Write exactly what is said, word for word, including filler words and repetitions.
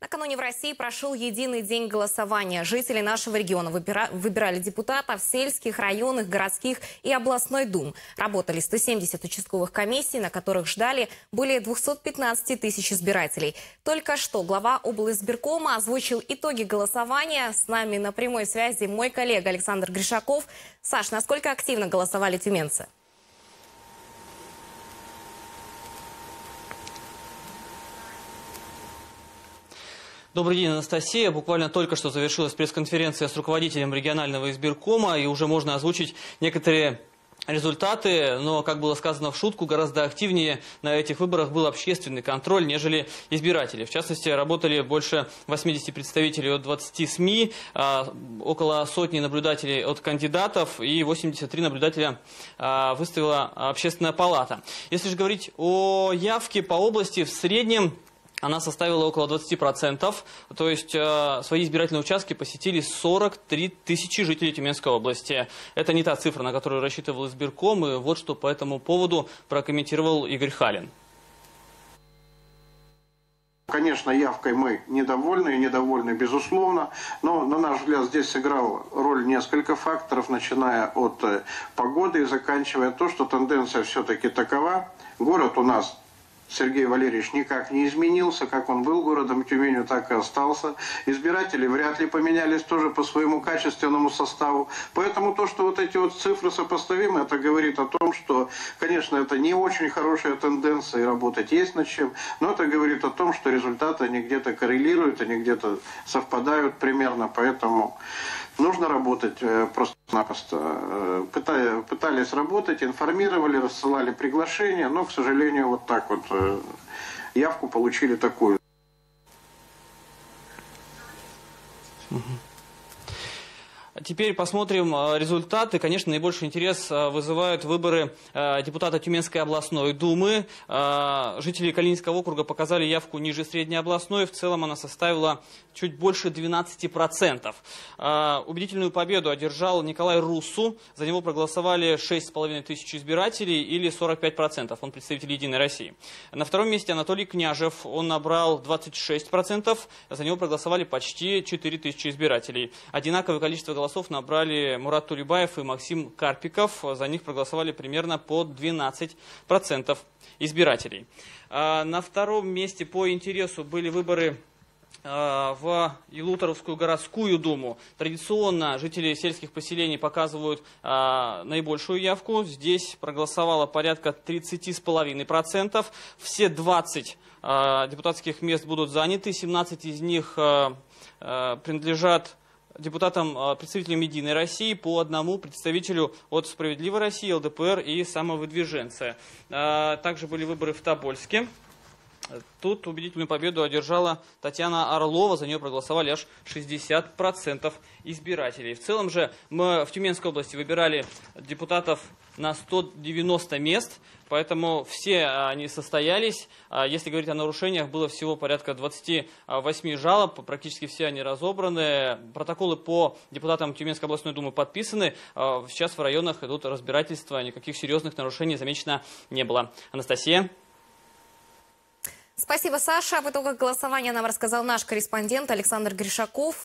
Накануне в России прошел единый день голосования. Жители нашего региона выбира... выбирали депутатов сельских, районных, городских и областной дум. Работали сто семьдесят участковых комиссий, на которых ждали более двухсот пятнадцати тысяч избирателей. Только что глава облизбиркома озвучил итоги голосования. С нами на прямой связи мой коллега Александр Гришаков. Саш, насколько активно голосовали тюменцы? Добрый день, Анастасия. Буквально только что завершилась пресс-конференция с руководителем регионального избиркома, и уже можно озвучить некоторые результаты, но, как было сказано в шутку, гораздо активнее на этих выборах был общественный контроль, нежели избиратели. В частности, работали больше восьмидесяти представителей от двадцати СМИ, около сотни наблюдателей от кандидатов и восемьдесят три наблюдателя выставила Общественная палата. Если же говорить о явке по области, в среднем она составила около двадцати процентов, то есть э, свои избирательные участки посетили сорок три тысячи жителей Тюменской области. Это не та цифра, на которую рассчитывал избирком, и вот что по этому поводу прокомментировал Игорь Халин. Конечно, явкой мы недовольны, и недовольны безусловно, но, на наш взгляд, здесь сыграл роль несколько факторов, начиная от э, погоды и заканчивая то, что тенденция все-таки такова. Город у нас, Сергей Валерьевич, никак не изменился, как он был городом Тюменью, так и остался. Избиратели вряд ли поменялись тоже по своему качественному составу. Поэтому то, что вот эти вот цифры сопоставимы, это говорит о том, что, конечно, это не очень хорошая тенденция, и работать есть над чем, но это говорит о том, что результаты, они где-то коррелируют, они где-то совпадают примерно, поэтому нужно работать просто-напросто. Пытались работать, информировали, рассылали приглашения, но, к сожалению, вот так вот явку получили такую. Теперь посмотрим результаты. Конечно, наибольший интерес вызывают выборы депутата Тюменской областной думы. Жители Калининского округа показали явку ниже средней областной. В целом она составила чуть больше двенадцати процентов. Убедительную победу одержал Николай Руссу. За него проголосовали шесть с половиной тысяч избирателей или сорок пять процентов. Он представитель «Единой России». На втором месте Анатолий Княжев. Он набрал двадцать шесть процентов. За него проголосовали почти четыре тысячи избирателей. Одинаковое количество голосов набрали Мурат Тулебаев и Максим Карпиков. За них проголосовали примерно по двенадцать процентов избирателей. На втором месте по интересу были выборы в Елуторовскую городскую думу. Традиционно жители сельских поселений показывают а, наибольшую явку. Здесь проголосовало порядка тридцати с половиной процентов. Все двадцать а, депутатских мест будут заняты. семнадцать из них а, а, принадлежат депутатам, представителям «Единой России», по одному представителю от «Справедливой России», ЛДПР и самовыдвиженца. А, также были выборы в Тобольске. Тут убедительную победу одержала Татьяна Орлова. За нее проголосовали аж шестьдесят процентов избирателей. В целом же мы в Тюменской области выбирали депутатов на сто девяносто мест, поэтому все они состоялись. Если говорить о нарушениях, было всего порядка двадцати восьми жалоб, практически все они разобраны. Протоколы по депутатам Тюменской областной думы подписаны. Сейчас в районах идут разбирательства, никаких серьезных нарушений замечено не было. Анастасия. Спасибо, Саша. Об итогах голосования нам рассказал наш корреспондент Александр Гришаков.